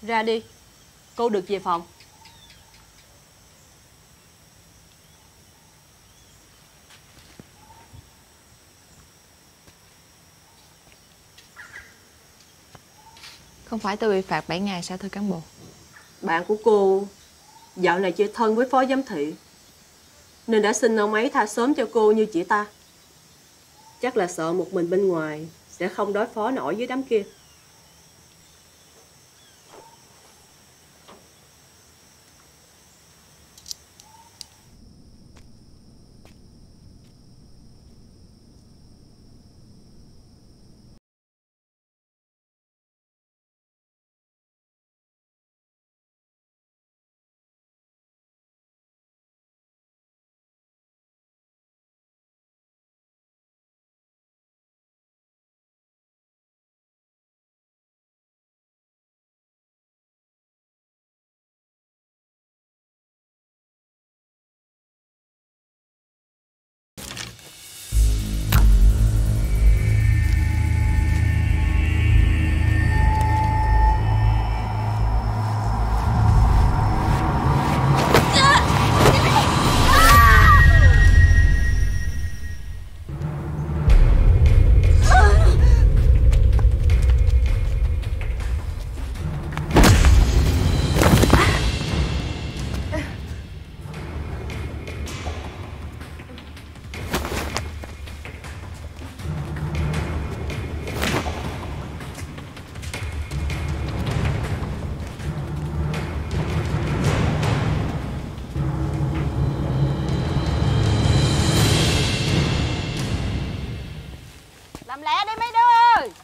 Ra đi, cô được về phòng. Không phải tôi bị phạt 7 ngày sao thưa cán bộ? Bạn của cô dạo này chơi thân với phó giám thị, nên đã xin ông ấy tha sớm cho cô như chị ta. Chắc là sợ một mình bên ngoài sẽ không đối phó nổi với đám kia. Làm lẹ đi mấy đứa ơi.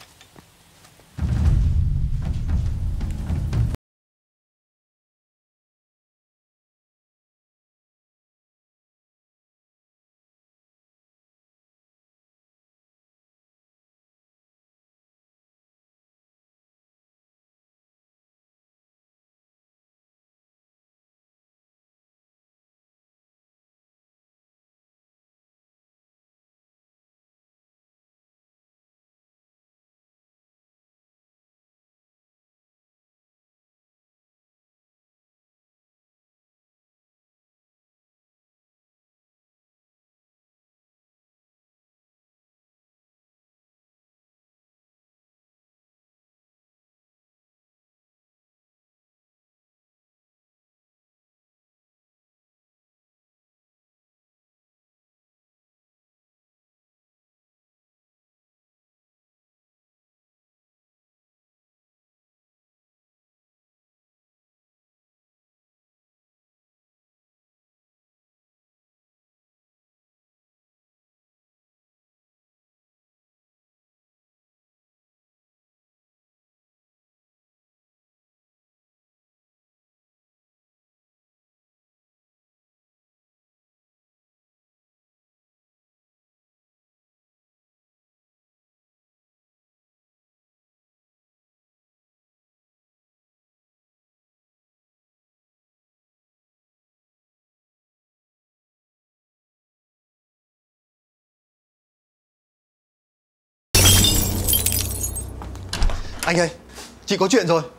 Anh ơi, chị có chuyện rồi.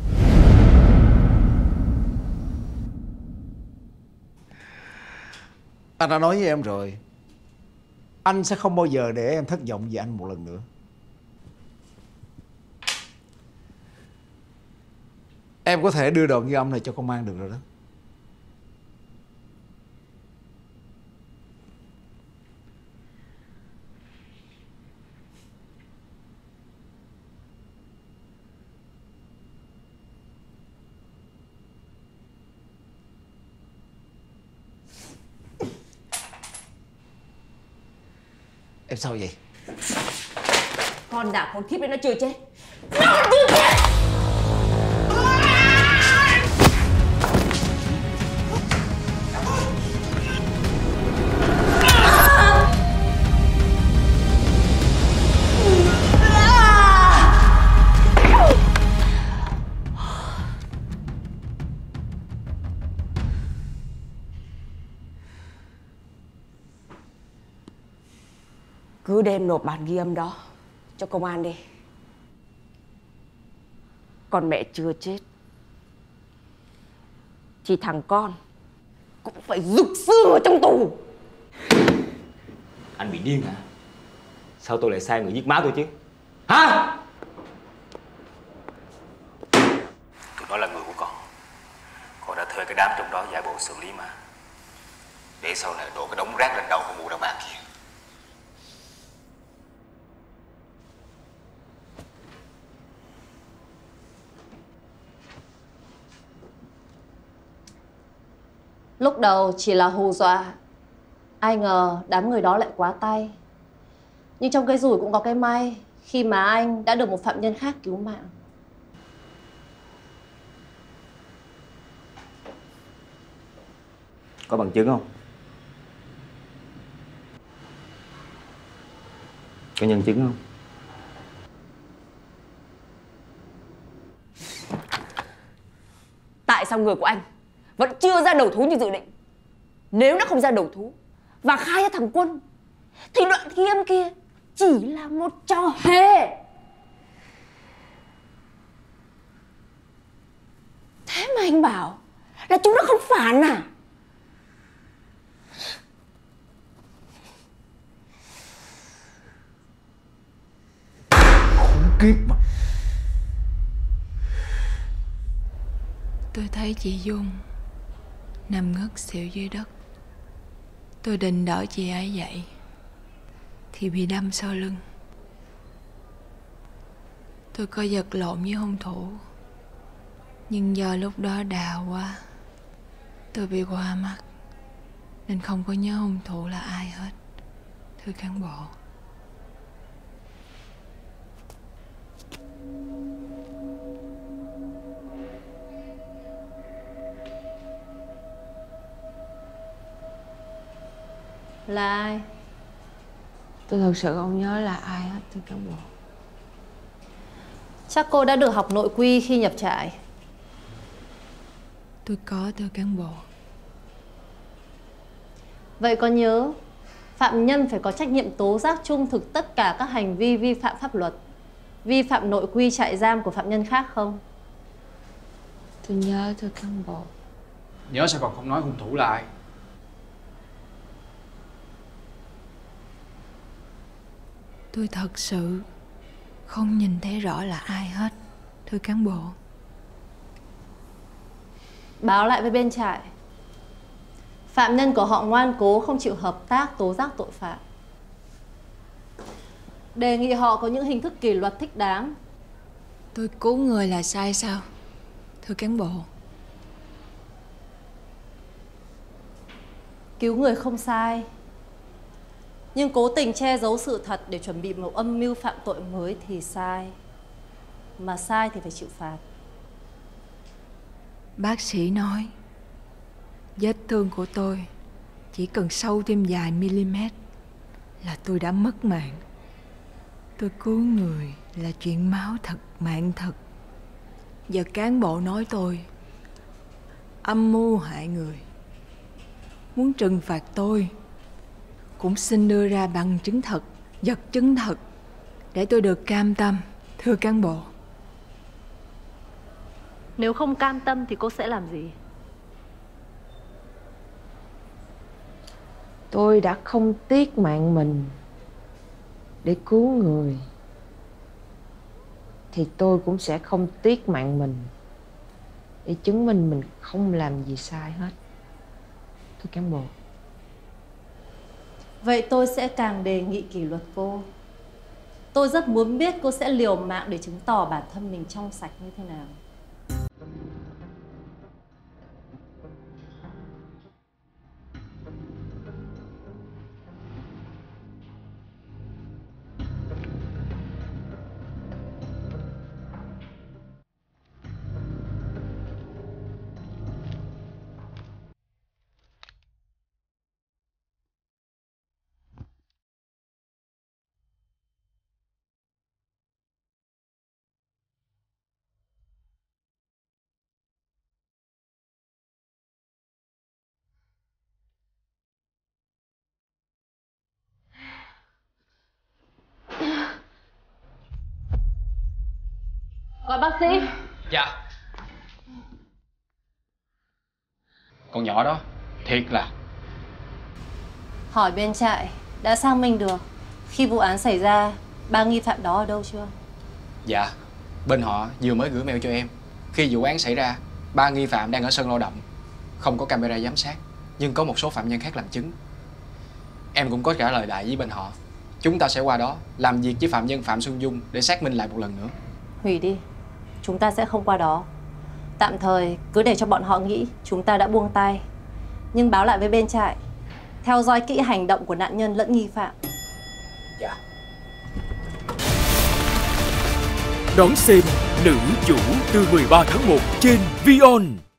Anh đã nói với em rồi, anh sẽ không bao giờ để em thất vọng vì anh một lần nữa. Em có thể đưa đoạn ghi âm này cho công an được rồi đó. Em sao vậy? Con đạp con thiếp đấy nó chưa chết. Nó chưa chết. Cứ đem nộp bản ghi âm đó cho công an đi. Còn mẹ chưa chết thì thằng con cũng phải rục xương ở trong tù. Anh bị điên hả? Sao tôi lại sai người giết má tôi chứ? Hả? Tụi nó là người của con đã thuê cái đám trong đó giả bộ xử lý mà, để sau này đổ cái đống rác lên đầu của mụ đàn bà kia. Lúc đầu chỉ là hù dọa, ai ngờ đám người đó lại quá tay. Nhưng trong cái rủi cũng có cái may, khi mà anh đã được một phạm nhân khác cứu mạng. Có bằng chứng không? Có nhân chứng không? Tại sao người của anh vẫn chưa ra đầu thú như dự định? Nếu nó không ra đầu thú và khai ra thằng Quân thì đoạn ghi âm kia chỉ là một trò hề. Thế mà anh bảo là chúng nó không phản à? Khủng khiếp mà. Tôi thấy chị Dung nằm ngất xỉu dưới đất. Tôi định đỡ chị ấy dậy thì bị đâm sau lưng. Tôi có giật lộn với hung thủ, nhưng do lúc đó đau quá, tôi bị qua mắt nên không có nhớ hung thủ là ai hết, thưa cán bộ. Là ai? Tôi thật sự không nhớ là ai hết, thưa cán bộ. Chắc cô đã được học nội quy khi nhập trại. Tôi có, thưa cán bộ. Vậy có nhớ phạm nhân phải có trách nhiệm tố giác trung thực tất cả các hành vi vi phạm pháp luật, vi phạm nội quy trại giam của phạm nhân khác không? Tôi nhớ, thưa cán bộ. Nhớ sao còn không nói hung thủ là ai? Tôi thật sự không nhìn thấy rõ là ai hết, thưa cán bộ. Báo lại với bên trại. Phạm nhân của họ ngoan cố không chịu hợp tác tố giác tội phạm. Đề nghị họ có những hình thức kỷ luật thích đáng. Tôi cứu người là sai sao, thưa cán bộ? Cứu người không sai, nhưng cố tình che giấu sự thật để chuẩn bị một âm mưu phạm tội mới thì sai. Mà sai thì phải chịu phạt. Bác sĩ nói vết thương của tôi chỉ cần sâu thêm vài mm là tôi đã mất mạng. Tôi cứu người là chuyện máu thật, mạng thật. Giờ cán bộ nói tôi âm mưu hại người, muốn trừng phạt tôi, cũng xin đưa ra bằng chứng thật, vật chứng thật để tôi được cam tâm, thưa cán bộ. Nếu không cam tâm thì cô sẽ làm gì? Tôi đã không tiếc mạng mình để cứu người, thì tôi cũng sẽ không tiếc mạng mình để chứng minh mình không làm gì sai hết, thưa cán bộ. Vậy tôi sẽ càng đề nghị kỷ luật cô. Tôi rất muốn biết cô sẽ liều mạng để chứng tỏ bản thân mình trong sạch như thế nào. Gọi bác sĩ. Dạ. Con nhỏ đó thiệt là... Hỏi bên trại đã xác minh được khi vụ án xảy ra ba nghi phạm đó ở đâu chưa? Dạ, bên họ vừa mới gửi mail cho em. Khi vụ án xảy ra, ba nghi phạm đang ở sân lao động. Không có camera giám sát, nhưng có một số phạm nhân khác làm chứng. Em cũng có trả lời đại với bên họ. Chúng ta sẽ qua đó làm việc với phạm nhân Phạm Xuân Dung để xác minh lại một lần nữa. Hủy đi, chúng ta sẽ không qua đó. Tạm thời cứ để cho bọn họ nghĩ chúng ta đã buông tay. Nhưng báo lại với bên trại, theo dõi kỹ hành động của nạn nhân lẫn nghi phạm. Dạ. Đón xem Nữ Chủ từ 13 tháng 1 trên ViON.